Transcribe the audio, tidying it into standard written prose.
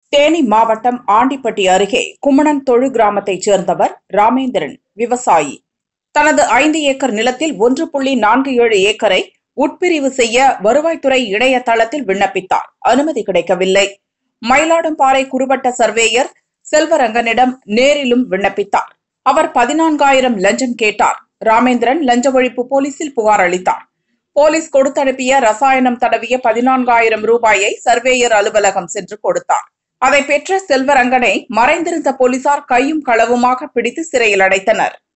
தேனி மாவட்டம் ஆண்டிப்பட்டி அருகே குமணன் தொழு கிராமத்தைச் சேர்ந்தவர் ராமேந்திரன் விவசாயி. தனது 5 ஏக்கர் நிலத்தில் 1.47 ஏக்கரை உட்பிரிவு செய்ய வருவாய்த்துறை இணையதளத்தில் விண்ணப்பித்தார். அனுமதி கிடைக்கவில்லை. மயிலாடும்பாறை குறுவட்ட சர்வேயர் செல்வரங்கனிடம் நேரிலும் விண்ணப்பித்தார். அவர் 14,000 லஞ்சம் கேட்டார். ராமேந்திரன் லஞ்ச ஒழிப்பு போலீசில் புகார் அளித்தார். போலீஸ் கொடுத்தனுப்பிய ரசாயனம் தடவிய 14,000 ரூபாயை சர்வேயர் அலுவலகம் சென்று கொடுத்தார். அதை பெற்ற செல்வரங்கனை மறைந்திருந்த போலீசார் கையும் களவுமாக பிடித்து சிறையில் அடைத்தனர்.